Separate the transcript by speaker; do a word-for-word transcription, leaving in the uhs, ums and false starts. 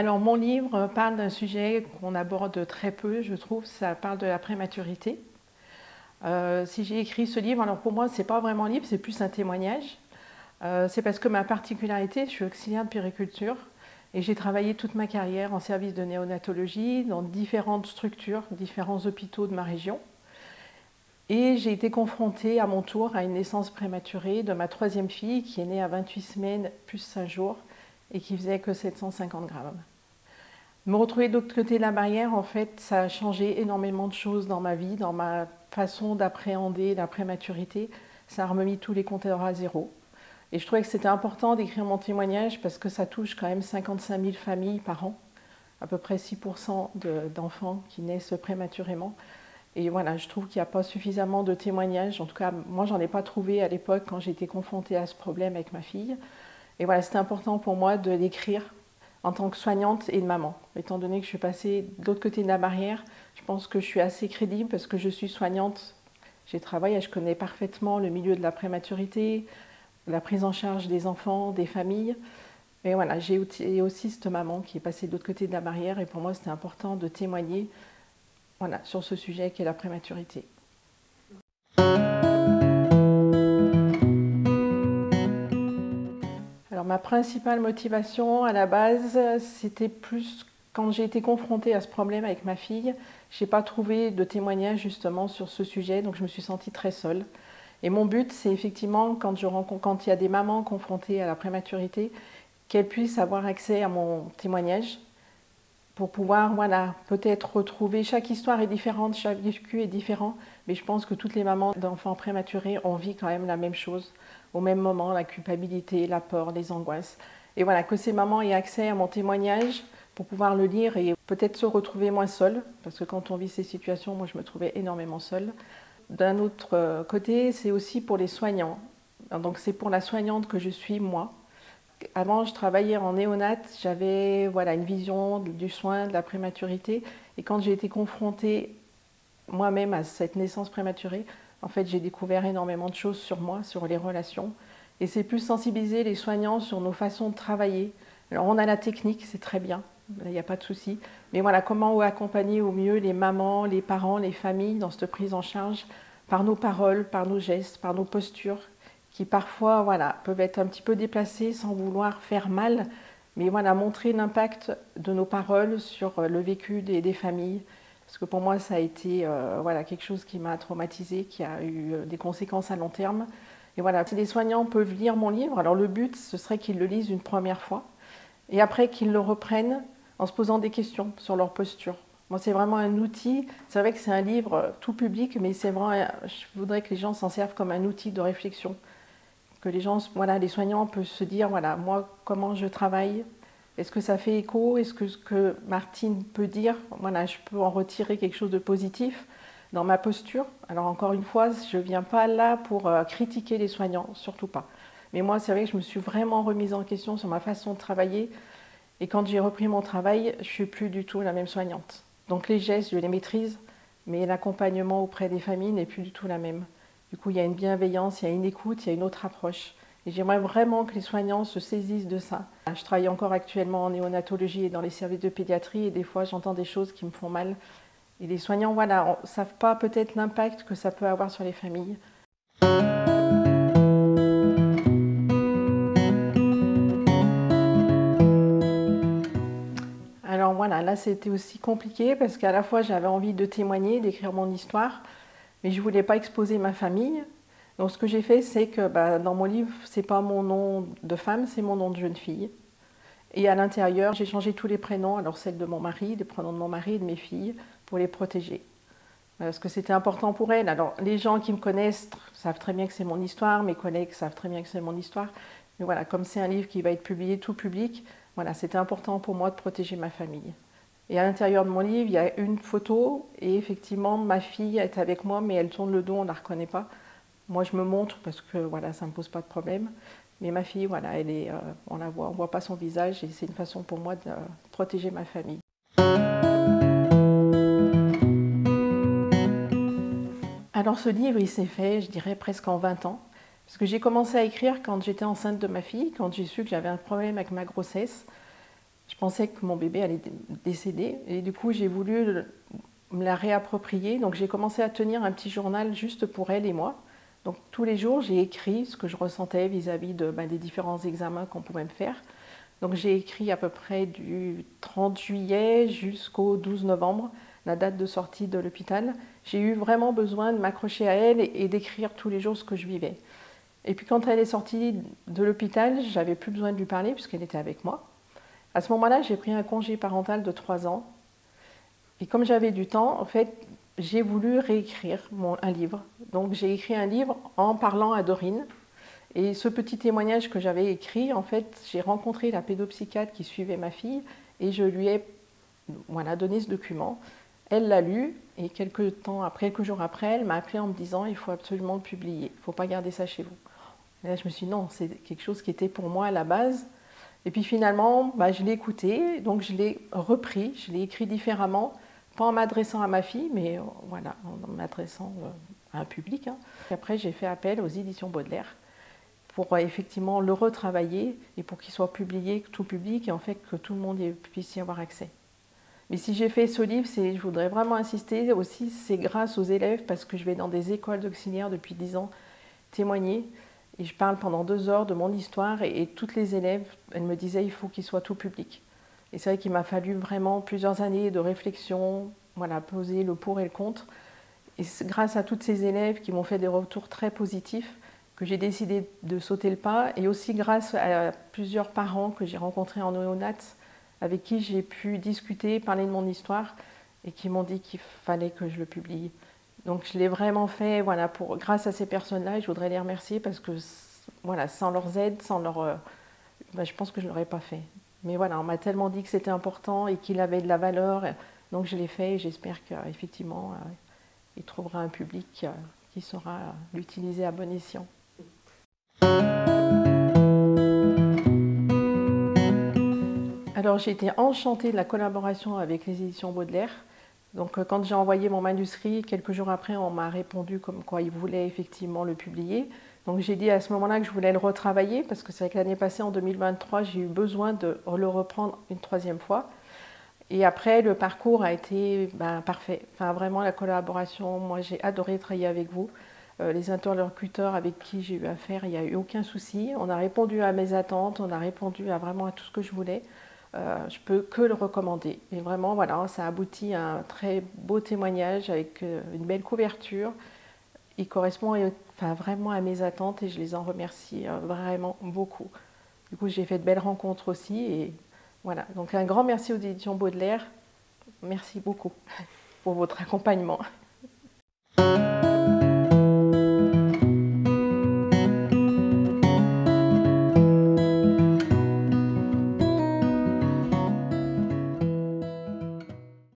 Speaker 1: Alors mon livre parle d'un sujet qu'on aborde très peu, je trouve, ça parle de la prématurité. Euh, si j'ai écrit ce livre, alors pour moi ce n'est pas vraiment un livre, c'est plus un témoignage. Euh, c'est parce que ma particularité, je suis auxiliaire de puériculture et j'ai travaillé toute ma carrière en service de néonatologie dans différentes structures, différents hôpitaux de ma région. Et j'ai été confrontée à mon tour à une naissance prématurée de ma troisième fille qui est née à vingt-huit semaines plus cinq jours et qui faisait que sept cent cinquante grammes. Me retrouver de l'autre côté de la barrière, en fait, ça a changé énormément de choses dans ma vie, dans ma façon d'appréhender la prématurité. Ça a remis tous les compteurs à zéro. Et je trouvais que c'était important d'écrire mon témoignage parce que ça touche quand même cinquante-cinq mille familles par an, à peu près six pour cent d'enfants qui naissent prématurément. Et voilà, je trouve qu'il n'y a pas suffisamment de témoignages. En tout cas, moi, j'en ai pas trouvé à l'époque quand j'étais confrontée à ce problème avec ma fille. Et voilà, c'était important pour moi de l'écrire en tant que soignante et de maman. Étant donné que je suis passée de l'autre côté de la barrière, je pense que je suis assez crédible parce que je suis soignante. J'ai travaillé, je connais parfaitement le milieu de la prématurité, la prise en charge des enfants, des familles. Mais voilà, j'ai aussi cette maman qui est passée de l'autre côté de la barrière et pour moi, c'était important de témoigner voilà, sur ce sujet qui est la prématurité. Alors ma principale motivation à la base, c'était plus quand j'ai été confrontée à ce problème avec ma fille, je n'ai pas trouvé de témoignage justement sur ce sujet, donc je me suis sentie très seule. Et mon but, c'est effectivement, quand, je rencontre, quand il y a des mamans confrontées à la prématurité, qu'elles puissent avoir accès à mon témoignage pour pouvoir, voilà, peut-être retrouver, chaque histoire est différente, chaque vécu est différent, mais je pense que toutes les mamans d'enfants prématurés ont vécu quand même la même chose, au même moment, la culpabilité, la peur, les angoisses. Et voilà, que ces mamans aient accès à mon témoignage pour pouvoir le lire et peut-être se retrouver moins seule, parce que quand on vit ces situations, moi je me trouvais énormément seule. D'un autre côté, c'est aussi pour les soignants. Donc c'est pour la soignante que je suis, moi. Avant, je travaillais en néonat, j'avais voilà, une vision du soin, de la prématurité. Et quand j'ai été confrontée moi-même à cette naissance prématurée, en fait, j'ai découvert énormément de choses sur moi, sur les relations. Et c'est plus sensibiliser les soignants sur nos façons de travailler. Alors, on a la technique, c'est très bien, il n'y a pas de souci. Mais voilà, comment accompagner au mieux les mamans, les parents, les familles dans cette prise en charge par nos paroles, par nos gestes, par nos postures, qui parfois voilà, peuvent être un petit peu déplacées sans vouloir faire mal, mais voilà, montrer l'impact de nos paroles sur le vécu des, des familles. Parce que pour moi, ça a été euh, voilà, quelque chose qui m'a traumatisée, qui a eu des conséquences à long terme. Et voilà, si les soignants peuvent lire mon livre, alors le but, ce serait qu'ils le lisent une première fois, et après qu'ils le reprennent en se posant des questions sur leur posture. Moi, c'est vraiment un outil. C'est vrai que c'est un livre tout public, mais c'est vraiment, je voudrais que les gens s'en servent comme un outil de réflexion. Que les gens, voilà, les soignants peuvent se dire, voilà, moi, comment je travaille? Est-ce que ça fait écho? Est-ce que ce que Martine peut dire, voilà, je peux en retirer quelque chose de positif dans ma posture? Alors encore une fois, je ne viens pas là pour euh, critiquer les soignants, surtout pas. Mais moi, c'est vrai que je me suis vraiment remise en question sur ma façon de travailler. Et quand j'ai repris mon travail, je ne suis plus du tout la même soignante. Donc les gestes, je les maîtrise, mais l'accompagnement auprès des familles n'est plus du tout la même. Du coup, il y a une bienveillance, il y a une écoute, il y a une autre approche. Et j'aimerais vraiment que les soignants se saisissent de ça. Je travaille encore actuellement en néonatologie et dans les services de pédiatrie et des fois, j'entends des choses qui me font mal. Et les soignants, voilà, ne savent pas peut-être l'impact que ça peut avoir sur les familles. Alors voilà, là c'était aussi compliqué parce qu'à la fois j'avais envie de témoigner, d'écrire mon histoire, mais je ne voulais pas exposer ma famille. Donc ce que j'ai fait, c'est que bah, dans mon livre, ce n'est pas mon nom de femme, c'est mon nom de jeune fille. Et à l'intérieur, j'ai changé tous les prénoms, alors celles de mon mari, les prénoms de mon mari et de mes filles, pour les protéger. Parce que c'était important pour elles. Alors les gens qui me connaissent savent très bien que c'est mon histoire, mes collègues savent très bien que c'est mon histoire. Mais voilà, comme c'est un livre qui va être publié tout public, voilà, c'était important pour moi de protéger ma famille. Et à l'intérieur de mon livre, il y a une photo et effectivement, ma fille est avec moi, mais elle tourne le dos, on ne la reconnaît pas. Moi, je me montre parce que voilà, ça ne me pose pas de problème. Mais ma fille, voilà, elle est, euh, on la voit, on ne voit pas son visage et c'est une façon pour moi de euh, protéger ma famille. Alors ce livre, il s'est fait, je dirais, presque en vingt ans. Parce que j'ai commencé à écrire quand j'étais enceinte de ma fille, quand j'ai su que j'avais un problème avec ma grossesse. Je pensais que mon bébé allait décéder et du coup j'ai voulu me la réapproprier. Donc j'ai commencé à tenir un petit journal juste pour elle et moi. Donc tous les jours j'ai écrit ce que je ressentais vis-à-vis de, ben, des différents examens qu'on pouvait me faire. Donc j'ai écrit à peu près du trente juillet jusqu'au douze novembre, la date de sortie de l'hôpital. J'ai eu vraiment besoin de m'accrocher à elle et, et d'écrire tous les jours ce que je vivais. Et puis quand elle est sortie de l'hôpital, j'avais plus besoin de lui parler puisqu'elle était avec moi. À ce moment-là, j'ai pris un congé parental de trois ans. Et comme j'avais du temps, en fait, j'ai voulu réécrire mon, un livre. Donc j'ai écrit un livre en parlant à Dorine. Et ce petit témoignage que j'avais écrit, en fait, j'ai rencontré la pédopsychiatre qui suivait ma fille et je lui ai voilà, donné ce document. Elle l'a lu et quelques temps après, quelques jours après, elle m'a appelé en me disant il faut absolument le publier, il ne faut pas garder ça chez vous. Et là, je me suis dit non, c'est quelque chose qui était pour moi à la base. Et puis finalement, bah, je l'ai écouté, donc je l'ai repris, je l'ai écrit différemment, pas en m'adressant à ma fille, mais euh, voilà, en m'adressant euh, à un public. Hein. Et après, j'ai fait appel aux éditions Baudelaire pour euh, effectivement le retravailler et pour qu'il soit publié, tout public, et en fait que tout le monde y puisse y avoir accès. Mais si j'ai fait ce livre, je voudrais vraiment insister aussi, c'est grâce aux élèves, parce que je vais dans des écoles d'auxiliaires depuis dix ans témoigner. Et je parle pendant deux heures de mon histoire et, et toutes les élèves, elles me disaient il faut qu'il soit tout public. Et c'est vrai qu'il m'a fallu vraiment plusieurs années de réflexion, voilà, poser le pour et le contre. Et c'est grâce à toutes ces élèves qui m'ont fait des retours très positifs que j'ai décidé de sauter le pas. Et aussi grâce à plusieurs parents que j'ai rencontrés en néonat, avec qui j'ai pu discuter, parler de mon histoire et qui m'ont dit qu'il fallait que je le publie. Donc je l'ai vraiment fait voilà, pour, grâce à ces personnes-là et je voudrais les remercier parce que voilà, sans leurs aides, sans leur, euh, ben, je pense que je ne l'aurais pas fait. Mais voilà, on m'a tellement dit que c'était important et qu'il avait de la valeur, donc je l'ai fait et j'espère qu'effectivement euh, il trouvera un public euh, qui saura l'utiliser à bon escient. Alors j'ai été enchantée de la collaboration avec les éditions Baudelaire. Donc quand j'ai envoyé mon manuscrit, quelques jours après, on m'a répondu comme quoi ils voulaient effectivement le publier. Donc j'ai dit à ce moment-là que je voulais le retravailler parce que c'est vrai que l'année passée, en deux mille vingt-trois, j'ai eu besoin de le reprendre une troisième fois. Et après, le parcours a été ben, parfait. Enfin, vraiment, la collaboration, moi j'ai adoré travailler avec vous. Euh, les interlocuteurs avec qui j'ai eu affaire, il n'y a eu aucun souci. On a répondu à mes attentes, on a répondu à vraiment à tout ce que je voulais. Euh, je peux que le recommander. Et vraiment, voilà, ça aboutit à un très beau témoignage avec euh, une belle couverture. Il correspond enfin, vraiment à mes attentes et je les en remercie euh, vraiment beaucoup. Du coup, j'ai fait de belles rencontres aussi. Et voilà. Donc, un grand merci aux éditions Baudelaire. Merci beaucoup pour votre accompagnement.